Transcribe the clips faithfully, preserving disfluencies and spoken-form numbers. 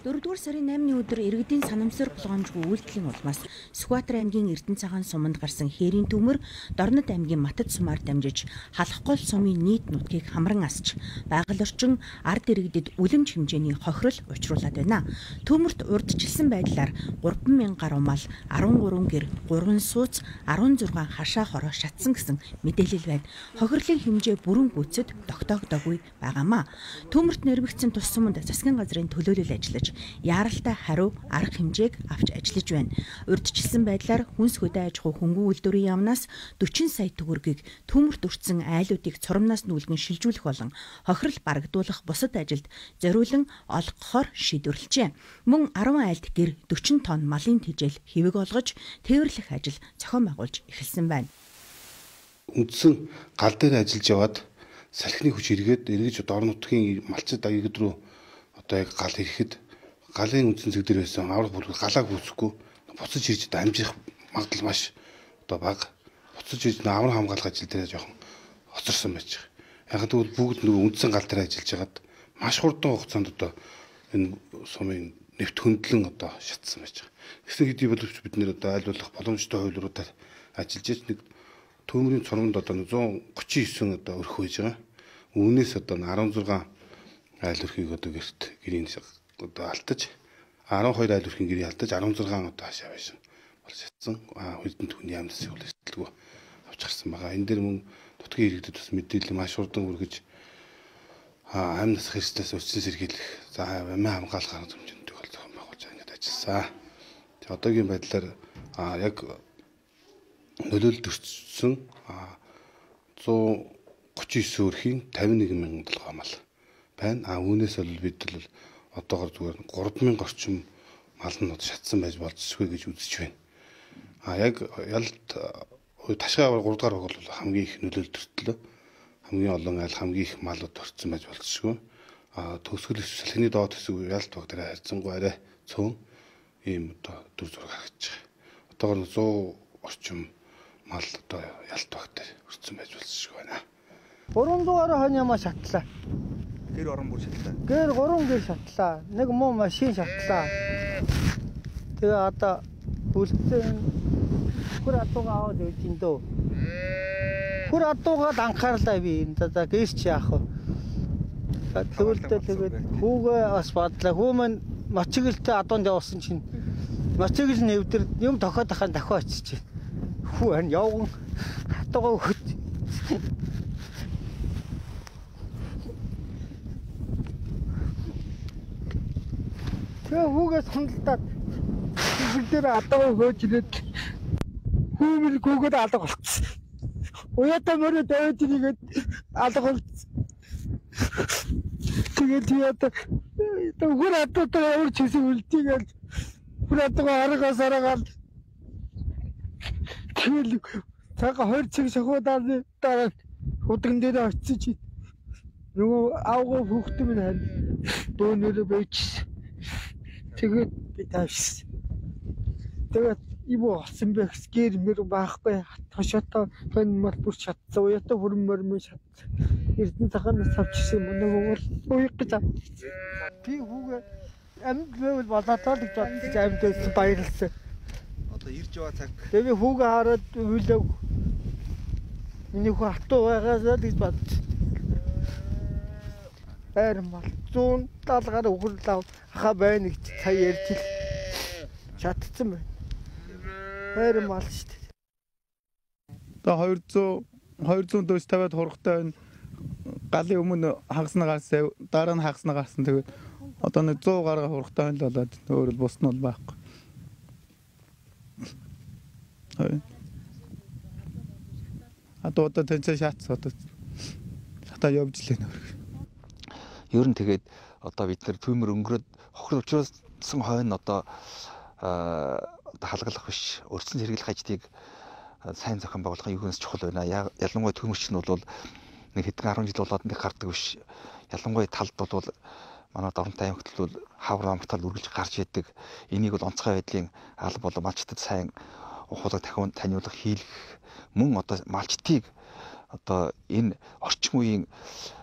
дөрөвдүгээр сарын наймны өдөр иргэдийн санамсар болгоомжгүй үйлдэлийн улмаас Сүхбаатар аймгийн Эрдэнэ цагаан суманд гарсан хээрийн төмөр Дорнод аймгийн Матад сумаар дамжиж Халахгол сумын нийт нутгийг хамран асч байгаль орчин ард иргэдэд үлэмж хэмжээний хохирол учруулад байна. Төмөрт урдчилсан байдлаар гурван мянга гаруй мал, арван гурван гэр, гурван сууц, арван зургаан хашаа хороо шатсан гэсэн мэдээлэл байна. Хохирлын хэмжээ бүрэн гүйцэд тогтоогдоогүй байгаамаа. Төмөрт нэрвэгдсэн тус суманд засгийн газрын төлөөлөл ажиллаж яаралтай хариу арга хэмжээг авч ажиллаж байна. Урдчилсан байдлаар хүнс хөдөө аж ахуй хөнгөн үйлдвэрийн яамнаас дөрвөн сая төгрөгийг төмөрт өртсөн айлуудыг цурамнаас нүүлгэн шилжүүлэх болон хохирол барагдуулах бусад ажилд зориулан олгохоор шийдвэрлэжээ. Мөн арван айлд гэр дөрвөн тонн малын тэжээл хэвэг олгож тээвэрлэх ажил зохион байгуулж эхэлсэн байна. Үндсэн гал дээр ажиллаж яваад салхины хүч эргээд эргэж дор нутгийн малчид аяг руу одоо яг гал ирэхэд галын үндсэн зэг дээр байсан аврах бүлэг галааг үүсэхгүй буцаж ирж дамжих магадлал маш одоо бага. Буцаж ирж аврах хамгаалах ажил дээр жоохон хоцорсон байж байгаа. Яг тэгвэл бүгд нөгөө үндсэн гал дээр ажиллаж хагаад маш хурдан хугацаанд одоо энэ сумын нэвт хөндлөн одоо шатсан байж байгаа. Гэсэн хэдий боловч бид нэр одоо айлуулах боломжтой хувилбаруудаар ажиллаж нэг төмөрийн цормонд одоо зуун гучин девять одоо өрх байж байгаа. Үүнээс одоо арван зургаан айл өрхийг одоо гэрт гэрийн одоо алтаж арван хоёр айл өрхийн гэрийг алтаж арван зургаан одоо хашаа байсан бол шатсан. Аа хүлдэн түүний яамнаас үлээлтэлгүй авч гарсан байгаа. Энэ дээр мөн нутгийн иргэдэд бас мэдээлэл маш хурдан үргэж аа амнаас хэвслээс өчсөн сэргийлэх за амиа хамгаалах арга хэмжээндээ бол зохион байгуулж ингэж ажилласан. Тэгээ одоогийн байдлаар аа яг нөлөөлөлд өртсөн аа зуун гучин девять өрхийн тавин нэг мянган толгой мал байна. Аа үүнээс бол бид бол одоогор зүгээр гурван мянга орчим мал нь шатсан байж болцсогүй гэж үзэж байна. А яг ялт ташгаа гурав дахь баг бол хамгийн их нөлөөлөлд өртлөө. Хамгийн олон айл хамгийн их малууд орцсон байж болцсогүй. А төгсгөл салхины доод хэсэг ялт баг дээр харьцангуй арай цөөн ийм одоо дүр зураг харагдаж байгаа. Одоогор сто орчим мал одоо ялт баг дээр өрцсөн байж болцсогүй байна. гурван дугаар хонь ямаа шатлаа. Гэр орон бүр шатлаа. Гэр гурван гэр шатлаа. Нэг муу машин шатлаа. Тэгээ одоо үлдсэн хүр адуугаа аваад өгдөн дөө. Хүр адуугаа анхаарлаа би энэ за гэрч яах вэ? Тэгвэл тэгээд хүүгээ бас бодлоо. Хүү маань мочиглтэй адуунд явсан чинь мочигл нэвдэр юм тохиод ахаа дахиад очиж байна. Хүү харин явган адуугаа өгч. Тэгээ хүүгээс хөндлөлтөд зүйл дээр адаа хөөж ирээд хүүмэл гүгэд алга болчихсон. Уяатаа мөрөө давид игээд алга болчихсон. Тэгээд яата тэр адаа урьж хийсэн үлдээгээл бүр адаа аргаас аргаал. Тэгэл цаага хоёр цаг шахуудаад дараа худган дээр очиж чи нөгөө авгаа хүүхдэн минь харин дөөнөрөө байжсэн. Тэгээд би таашсан. Тэгээд ибо болсон байх гэр мэр байхгүй хашаата хэн мал бүр шатсан уята бүрэн мөрмө шатсан. Эрдэнэ цагаанаас авчихсан юм нөгөө бол уяг гэж авчихсан. Би хүүгээ амьд байвал болоод л гэж бодож амьдээс баярлсан. Одоо ирж байгаа цаг. Тэгээд би хүүгээ хараад үлэв. Миний хүү хатуу байгаас л гэж бодож. Армал зүүн талгаар өгөрлөө хаа байна гэж сая ярьж ил чатцсан байна. Армал шүү дээ. Одоо двести двести дөс тавиад хургтай байна. Галын өмнө хагасна гарсан, дараа нь хагасна гарсан. Тэгээд одоо нэг сто гаруй хургтай байна л болоод өөр бус нь бол байхгүй. Хөөе. Одоо одоо тэнцээ шатц одоо шатаа явж лээ нөр. Ер нь тэгээд одоо бид нэр төмөр өнгөрөөд хохир учруулсан хойно одоо халгалах биш өрцөн хэрэглэх ажлыг сайн зохион байгуулах юунаас чухал байна. Ялангуяа төмөрч нь бол нэг хэдэн арван жил болоод нэг гардаг биш. Ялангуяа талд бол манай Доронтой аймагт бол хавар амтал үргэлж гарч идэг. Энийг бол онцгой байдлын алба болон малчтад сайн ухуулаг дахин таниулах хийх мөн одоо малчтыг одоо энэ орчин үеийн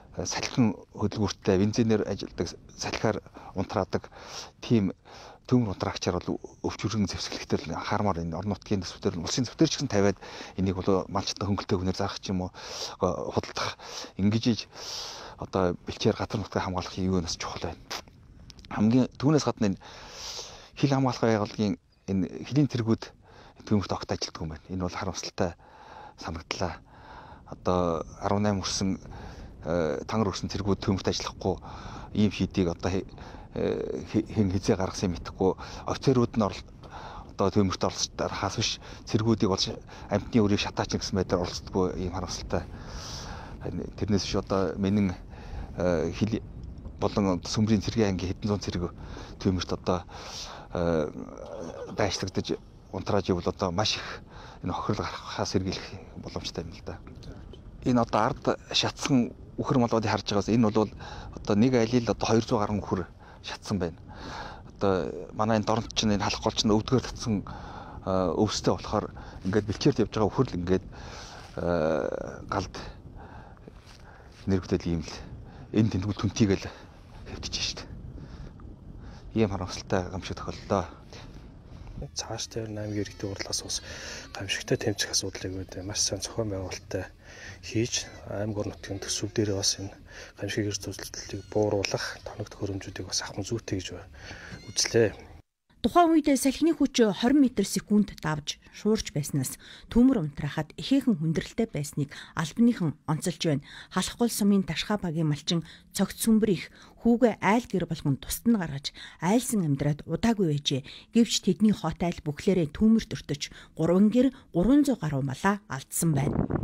салхин хөдөлгүүрттэй бензинээр ажилладаг салхиар унтраадаг тийм төмөр унтраагчаар бол өвчөрөн зэвсгэлэхтэй анхаармаар энэ орон нутгийн төсвүүдээр улсын төсвүүдээр ч гэсэн тавиад энийг бол малчтай хөнгөлтэй хүнээр зарах ч юм уу худалдах ингэж одоо бэлчээр газар нутгийг хамгаалах юу нээс чухал байна. Хамгийн түүнээс гадна энэ хил хамгаалах байгууллагын энэ хилийн тэргүүд төмөрт огт ажилтдаг юм байна. Энэ бол харамсалтай санагдлаа. Одоо арван найман хүрсэн тангар өрсөн тэргүүд төмөрт ажиллахгүй ийм хийдийг одоо хэн хизээ гаргасан мэдэхгүй офицерууд нь одоо төмөрт оролцохоос биш цэргүүдийг болж амьтны өрийг шатаач гэсэн байдлаар оролцдоггүй ийм харамсалтай. Тэрнээс биш одоо миний хил болон сүмрийн цэргийн ангийн хэдэн зуун цэрэг төмөрт одоо дайшлагдаж унтрааж ивэл одоо маш их энэ хохирол гарахаас сэргийлэх боломжтой юм л да. Энэ одоо ард шатсан үхэр малуудыг харж байгаас энэ бол одоо нэг айлын одоо хоёр зуун гаруй үхэр шатсан байна. Одоо манай энэ дорнод чинь энэ халах гол чинь өвдгөр татсан өвстэй болохоор ингээд бэлчээрт явж байгаа үхэрл ингээд галд нэрвдэл ийм л энэ тэнцвэр түнтийгэл хэвтэж шít. Ийм харамсалтай гамшиг тохиоллоо. Цааш дээр аймгийн иргэдийн хурлаас ус гамшигтай тэмцэх асуудлыг үүд маш сайн зохион байгуулалттай хийж аймаг орон нутгийн төсөв дээр бас энэ гамшиг эрс зүйлийг бууруулах тоног төхөөрөмжүүдийг бас ахмад зүйтэй гэж үзлээ. Тухайн үед салхины хүч хорин метр секунд давж шуурч байснаас төмөр унтраахад ихээхэн хүндрэлтэй байсныг албаныхан онцолж байна. Халах гол сумын Ташхаа багийн малчин цогц сүмбэр их хүүгээ айл гэр болгон тусад нь гаргаж айлсан амьдраад удаагүй байжээ. Гэвч тэдний хот айл бүхлээрээ төмөрт өртөж гурван гэр гурван зуун гаруй малаа алдсан байна.